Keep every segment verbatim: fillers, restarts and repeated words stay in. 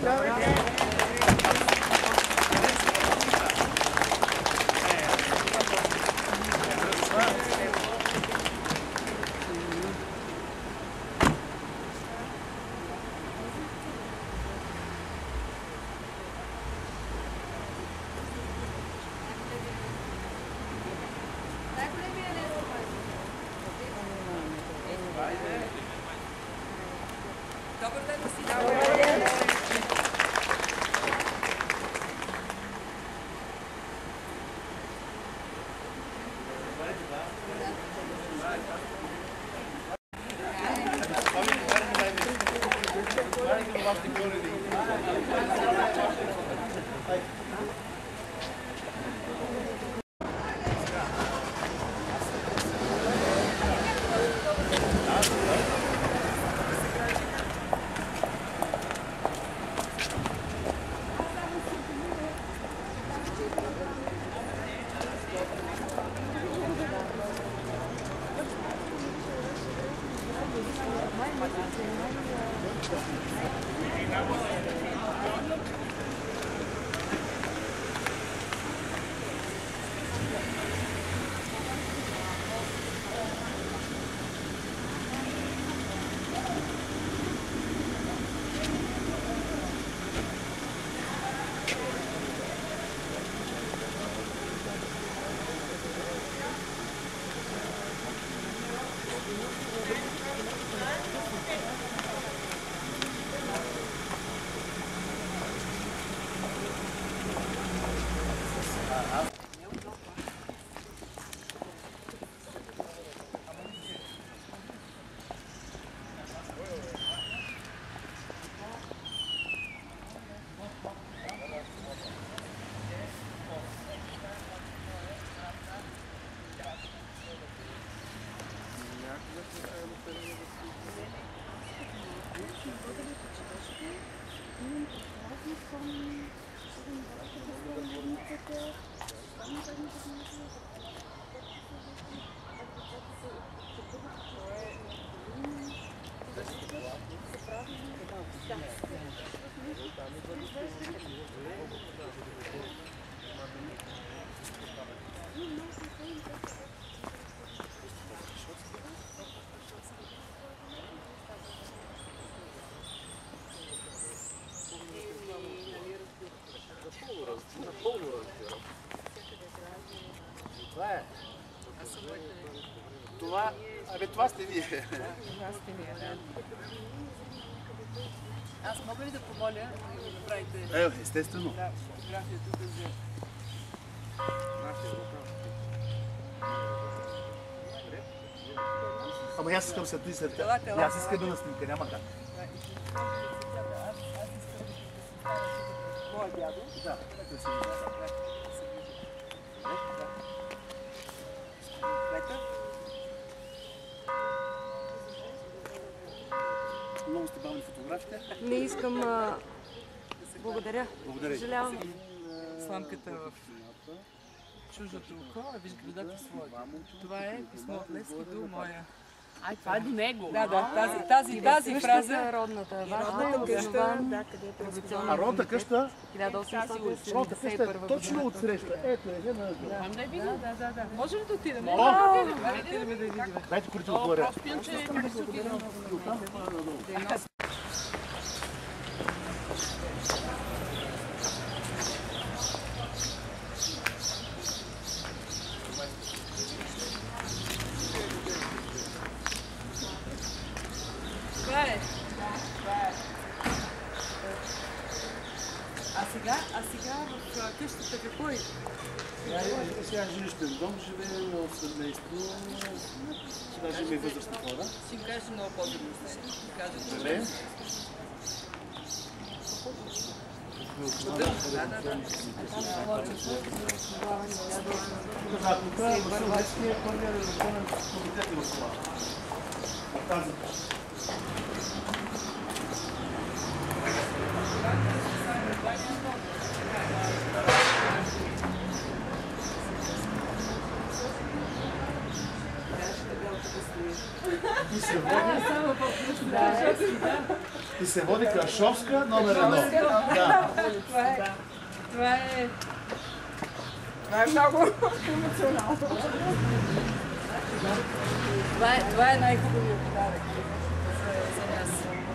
Добър ден да си. Напълно разбирам. Това е. Това, абе това сте вие. Това сте вие, да. Аз мога ли да помоля да го направите? Е, естествено. Да, фотография тук за... Ама аз искам след това след Тела, тела. Аз искам да на снимка, няма как. Моя дядо? Да, да си вижда. Много сте бавни фотографите. Не искам... А... Благодаря. Благодаря. Съжалявам. Сламката в чуждото око, а виж градата своята. Това е писмо от Левски до моя. Ай, това е до него. Да, да, тази, тази, тази фраза. Родната Родната къща, да, където е. А родната къща, хиляда осемстотин родната къща седемдесет и е първа точно отсреща. Ето е, жена. Там да е видно. Да, да, да. Може ли да отидем? О! Да, отидем да видим. Дайте корите отгоре. Просто пием, че е къде ще отидем. Това е. А сега, а сега в къщата какво е? Сега жилищен дом, живее на семейство. Сега живее възрастни хора. Ще им кажеш много по-добре. Ще кажа. Желе. Да, да, да. Доказателка, Васил Левски е първият редакционен комитет в това. В тази къща. Ти се води. Да, да се води Крашовска номер едно. Да. Това е... Това е... Това е много емоционално. Това е, това е най-хубавият подарък за, за нас.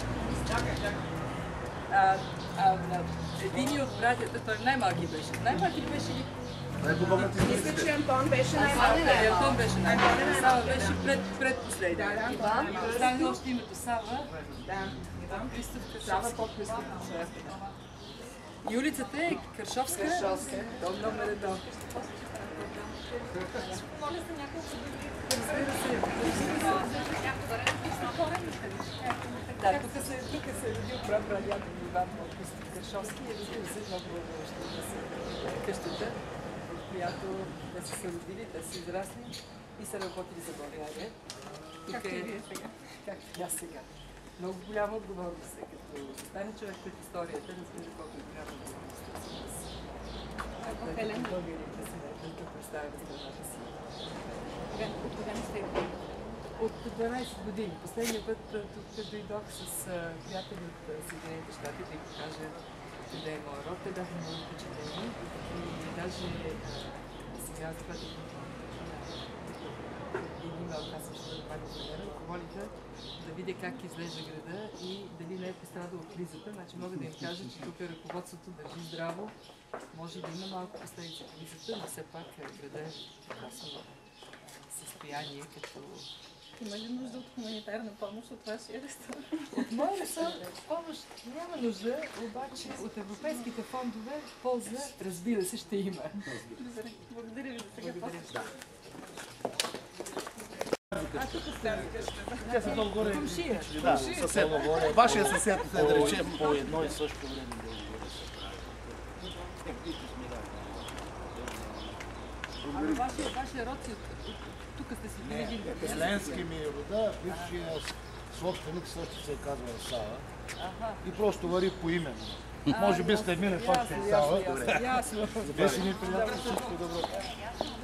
А, а, на един от братята, той най-малки беше. Най-малки беше ли? Най-хубавата Мисля, че Антон беше А, не, най-малък. не, Антон беше най-малки. Сава беше пред, предпоследния. Иван. Остане още името Сава. Да. Иван Христов Крашовски. Сава Христов Крашовски. И улицата е Крашовска. Крашовска. Дом номер едно. Да, тук се, тук се е родил прапрадядо ми Иван Христов Крашовски и разбира се, много ще да се къщата, в която те са се родили, те са израсли и са работили за България. Както и вие сега. Както и аз сега. Много голяма отговорност е, като стане човек пред историята, да разбира колко е голяма отговорност е за нас. Българите си да представят страната си. От кога не сте? От дванайсет години. Последния път тук дойдох с приятели от Съединените щати да им покажа къде е моя род. Те бяха много впечатлени и даже сега, когато един имал, аз също да пак за ръководиха да видя как изглежда града и дали не е пострадал от кризата. Значи мога да им кажа, че тук ръководството държи здраво. Може да има малко последици от кризата, но все пак града е прекрасно състояние, като... Има ли нужда от хуманитарна помощ от вашия ресторант? От моя помощ няма нужда, обаче от европейските фондове полза, разбира се, ще има. Добре, благодаря ви за сега. Благодаря. А тук сте. Те са долу-горе. Комшия. Да, съсед. Вашия съсед, да речем. По едно и също време долу-горе се прави. Ама вашия, вашия род си, тук сте си били. Еленски ми е рода, бившия собственик също се казва Сава. Аха. И просто вари поименно. Може би сте мине пак ще Ясно, Сава. ясно, ясно. Беше ми приятел, всичко добро.